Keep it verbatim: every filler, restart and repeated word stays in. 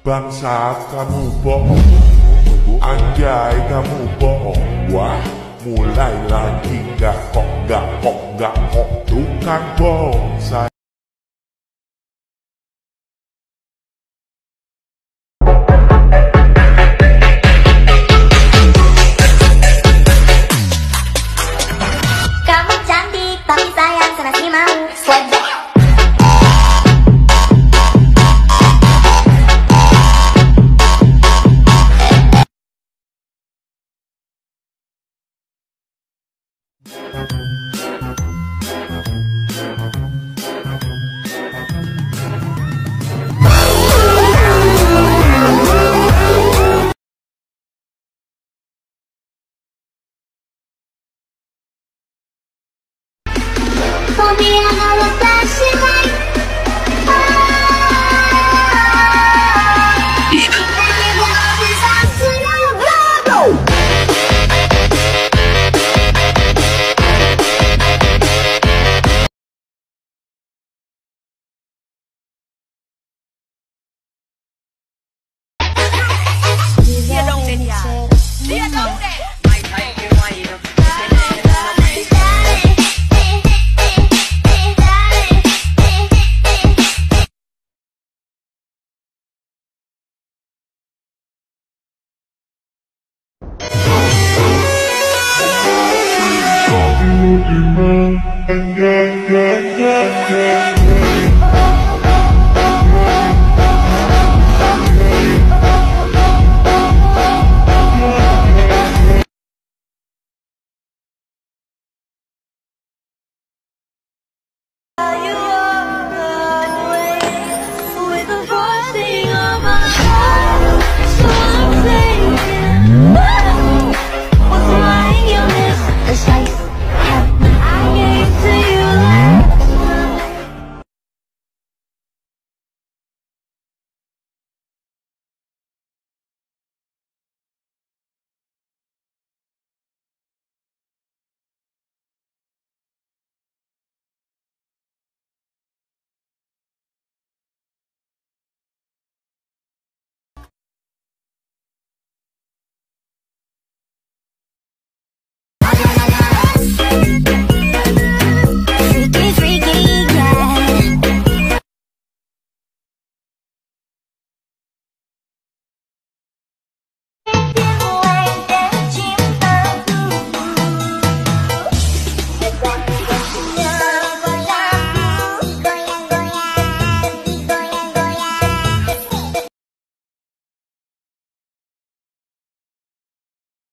Bangsat kamu bohong, anjay kamu bohong. Wah, mulai lagi gak kok gak kok gak kok tukang bohong saya. Kamu cantik tapi sayang sana sini mau swipe back. For me, I know a flashing light. Dia dong deh dia. Dia dong deh. Yeah, yeah, yeah, yeah.